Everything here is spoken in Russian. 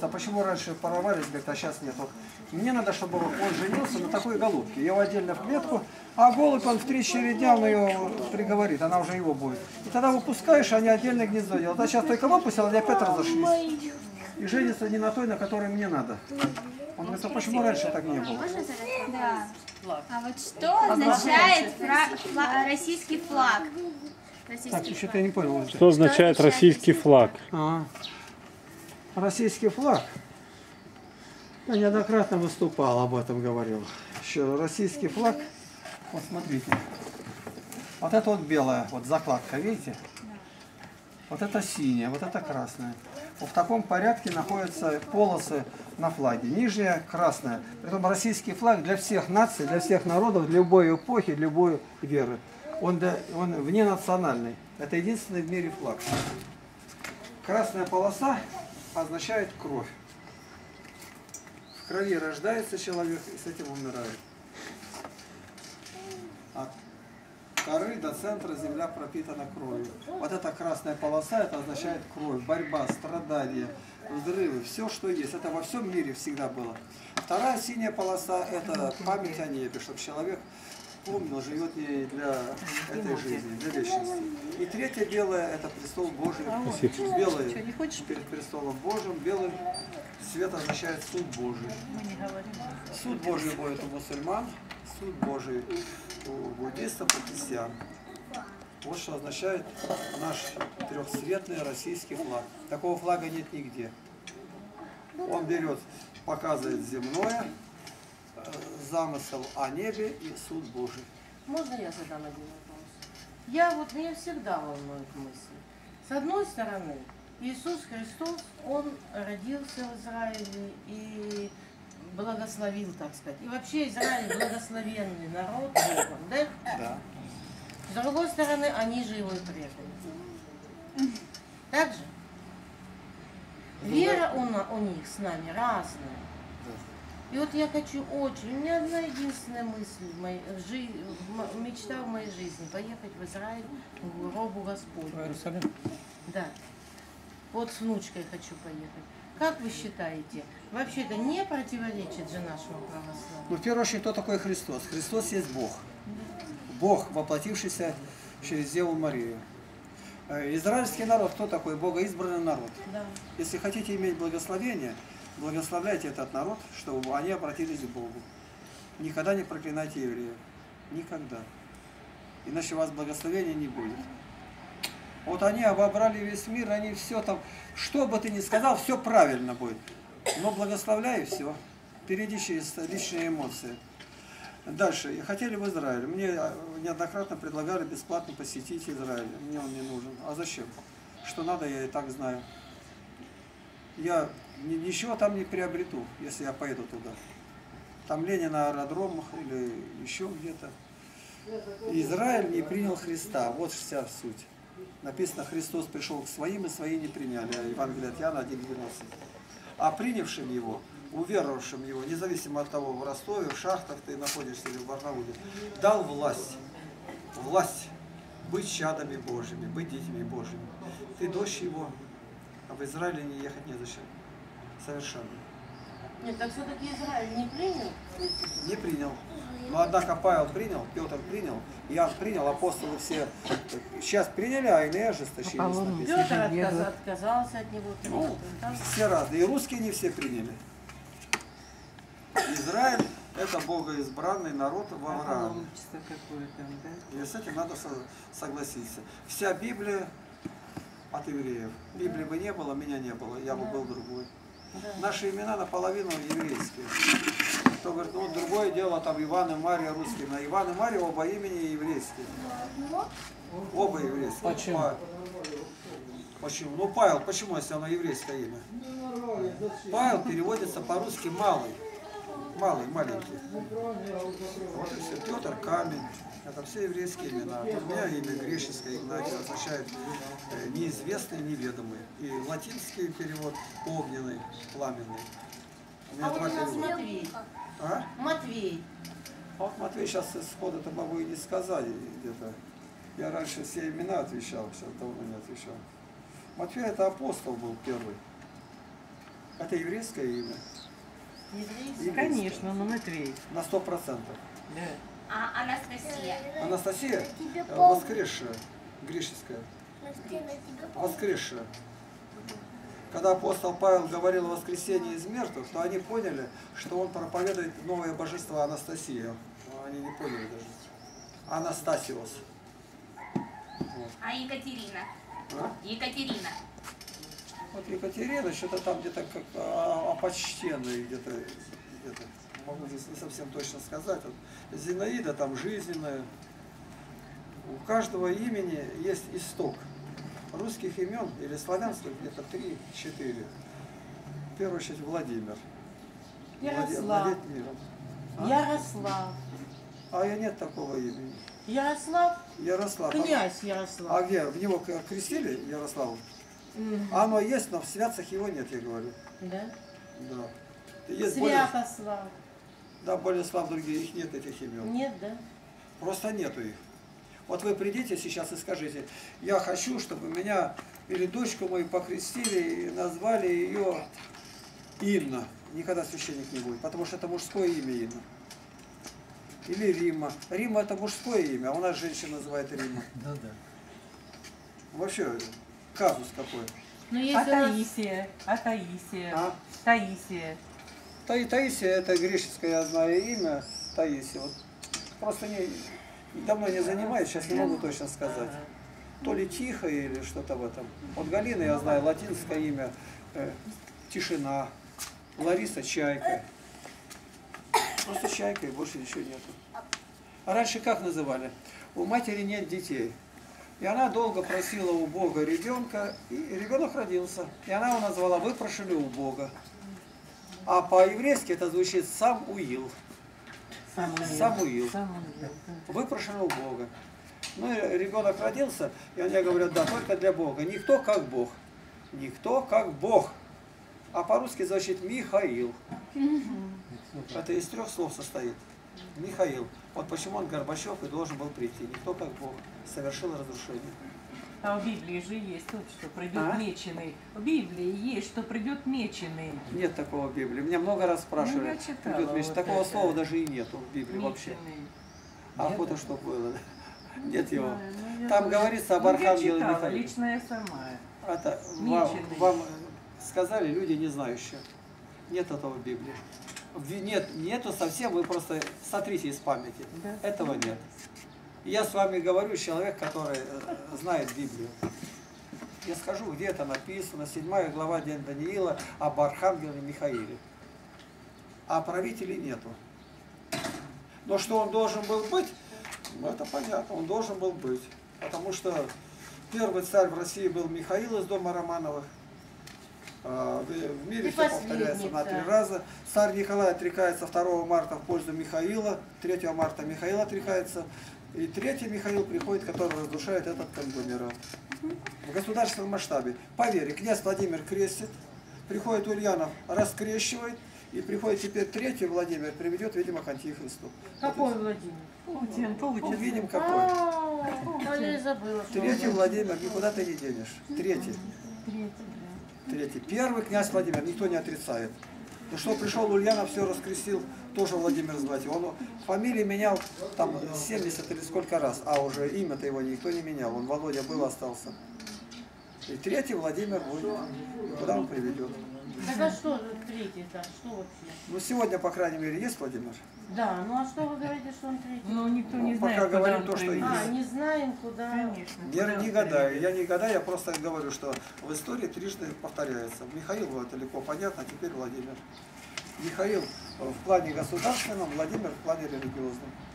А почему раньше порвались, говорит, а сейчас нету? Мне надо, чтобы он женился на такой голубке. Его отдельно в клетку, а голубь он в 3-4 дня он ее приговорит, она уже его будет. И тогда выпускаешь, они отдельное гнездо делают. А сейчас только выпустил, они опять разошлись. И женится не на той, на которой мне надо. Он говорит, а почему раньше так не было? Да. А вот что означает российский флаг? Так, что-то я не понял. Что означает российский флаг? Российский флаг. Я неоднократно выступал, об этом говорил. Еще российский флаг. Вот смотрите. Вот это вот белая, вот закладка, видите? Вот это синяя, вот это красная. Вот в таком порядке находятся полосы на флаге. Нижняя красная. Притом российский флаг для всех наций, для всех народов, для любой эпохи, для любой веры. Он вненациональный. Это единственный в мире флаг. Красная полоса означает кровь. В крови рождается человек и с этим умирает. От коры до центра земля пропитана кровью. Вот эта красная полоса, это означает кровь, борьба, страдания, взрывы, все, что есть. Это во всем мире всегда было. Вторая синяя полоса, это память о небе, чтобы человек помнил, живет не для этой жизни, для вечности. И третья белая, это престол Божий. Белый перед престолом Божьим, белый цвет означает суд Божий. Суд Божий будет у мусульман, суд Божий у буддистов, у христиан. Вот что означает наш трехцветный российский флаг. Такого флага нет нигде. Он берет, показывает земное, замысел о небе и суд Божий. Можно я задам один вопрос? Меня всегда волнует мысль. С одной стороны, Иисус Христос, Он родился в Израиле и благословил, так сказать. И вообще Израиль благословенный народ Богом, да? Да. С другой стороны, они же его и предали. Так же? Вера у них с нами разная. И вот я хочу очень, у меня одна единственная мысль, мечта в моей жизни, поехать в Израиль, в гробу Господню. Да. Вот с внучкой хочу поехать. Как вы считаете, вообще это не противоречит же нашему православию? Ну, в первую очередь, кто такой Христос? Христос есть Бог. Бог, воплотившийся через Деву Марию. Израильский народ, кто такой? Богоизбранный народ. Да. Если хотите иметь благословение, благословляйте этот народ, чтобы они обратились к Богу. Никогда не проклинайте евреев. Никогда. Иначе у вас благословения не будет. Вот они обобрали весь мир, они все там, что бы ты ни сказал, все правильно будет. Но благословляй, и все. Впереди через личные эмоции. Дальше. Хотели в Израиль. Мне неоднократно предлагали бесплатно посетить Израиль. Мне он не нужен. А зачем? Что надо, я и так знаю. Я ничего там не приобрету, если я поеду туда. Там Ленин на аэродромах или еще где-то. Израиль не принял Христа. Вот вся суть. Написано, Христос пришел к своим, и свои не приняли. Евангелие от Иоанна 1:12. А принявшим его, уверовавшим его, независимо от того, в Ростове, в Шахтах ты находишься или в Барнауле, дал власть. Власть быть чадами Божьими, быть детьми Божьими. Ты дочь его, а в Израиле не ехать незачем. Совершенно. Нет, так все-таки Израиль не принял? Не принял. Но однако Павел принял, Петр принял, Иоанн принял, апостолы все сейчас приняли, а иные ожесточились. Петр отказался от него. Ну, все разные. И русские не все приняли. Израиль – это богоизбранный народ в Аврааме. И с этим надо согласиться. Вся Библия от евреев. Библии бы не было, меня не было, я бы был другой. Наши имена наполовину еврейские. Кто говорит, ну другое дело, там Иван и Мария русские. На Иван и Мария оба имени еврейские. Оба еврейские. Почему? Почему? Ну Павел, почему, если оно еврейское имя? Павел переводится по-русски малый. Малый, маленький. Вот и все. Петр, камень. Это все еврейские имена. У меня имя греческое, Игнатий, означает неизвестный, неведомый. И латинский перевод огненный, пламенный. У меня два перевода. Матвей. А? Матвей. А вот Матвей сейчас сходу-то могу и не сказать где-то. Я раньше все имена отвечал, сейчас давно не отвечал. Матвей это апостол был первый. Это еврейское имя. Еврейский? Конечно, но Матвей. На 100%. Да. А Анастасия? Анастасия воскресшая, греческая. Воскресшая. Когда апостол Павел говорил о воскресении из мертвых, то они поняли, что он проповедует новое божество Анастасия. Они не поняли даже. Анастасиос. Вот. А Екатерина? А? Екатерина. Вот Екатерина что-то там где-то как опочтенная где-то. Могу здесь не совсем точно сказать. Вот Зинаида там жизненная. У каждого имени есть исток. Русских имен или славянских где-то 3-4. В первую очередь Владимир. Ярослав. Владеть миром. А? Ярослав. А я нет такого имени. Ярослав? Ярослав. Князь Ярослав. А где? В него крестили Ярославу? Оно есть, но в святцах его нет, я говорю. Да? Да. Есть более, Святослав. да, Болеслав, другие, их нет этих имен. Нет, да? Просто нету их. Вот вы придите сейчас и скажите, я хочу, чтобы меня или дочку мою покрестили и назвали ее Инна. Никогда священник не будет, потому что это мужское имя Инна. Или Рима. Рима это мужское имя, а у нас женщина называет Рима. Ну да. Вообще, казус какой. Но если А у нас- Таисия? А Таисия? А? Таисия. Таисия это греческое, я знаю, имя. Таисия. Вот просто давно не занимаюсь, сейчас не могу точно сказать. То ли тихо или что-то в этом. Вот Галина, я знаю, латинское имя Тишина. Лариса Чайка. Просто Чайка и больше ничего нету. А раньше как называли? У матери нет детей. И она долго просила у Бога ребенка, и ребенок родился. И она его назвала «выпрошили у Бога». А по-еврейски это звучит «Самуил». Самуил. Выпрошен у Бога. Ну и ребенок родился, и они говорят, да, только для Бога. Никто как Бог. Никто как Бог. А по-русски звучит Михаил. Это из 3 слов состоит. Михаил. Вот почему он Горбачев и должен был прийти. Никто как Бог. Совершил разрушение. А в Библии же есть вот, что придет меченый. В Библии есть, что придет меченый. Нет такого в Библии. Меня много раз спрашивали. Ну, я читала придет меч. вот Такого это. слова даже и нету в Библии вообще. Меченый. А охота, что было. Нет его. Ну, я Там тоже- говорится об Ну, я Архангеле читала, Михаиле. лично я сама. Это Меченый. вам сказали люди не знающие. Нет этого в Библии. Нету совсем, вы просто сотрите из памяти. Да. Этого нет. Я с вами говорю, человек, который знает Библию. Я скажу, где это написано, 7 глава День Даниила об Архангеле Михаиле. А правителей нету. Но что он должен был быть, ну это понятно, он должен был быть. Потому что первый царь в России был Михаил из дома Романовых. В мире И все повторяется на 3 последний раза. Царь Николай отрекается 2 марта в пользу Михаила, 3 марта Михаил отрекается, и 3 Михаил приходит, который разрушает этот конгломерат. В государственном масштабе. Поверь, князь Владимир крестит, приходит Ульянов, раскрещивает, и приходит теперь 3 Владимир, приведет, видимо, к антихристу. Какой Владимир? Путин, Вот видим какой. А, я и забыла. что 3 он- Владимир, никуда ты не денешь. 3. 1 князь Владимир, никто не отрицает. Ну что, пришел Ульянов, все раскрестил, тоже Владимир звать. Он фамилии менял там 70 или сколько раз, а уже имя-то его никто не менял. Он Володя был, остался. И 3 Владимир будет. Куда он приведет? Так а что третий-то? Что вообще? Ну сегодня, по крайней мере, есть Владимир? Да, ну а что вы говорите, что он третий? Ну, никто не Ну, знает, пока куда говорим он то, что приведет. есть. А, не знаем, куда. Конечно. Я куда не он гадаю, приведет. я не гадаю, я просто говорю, что в истории трижды повторяется. Михаил вот легко понятно, теперь Владимир. Михаил в плане государственном, Владимир в плане религиозном.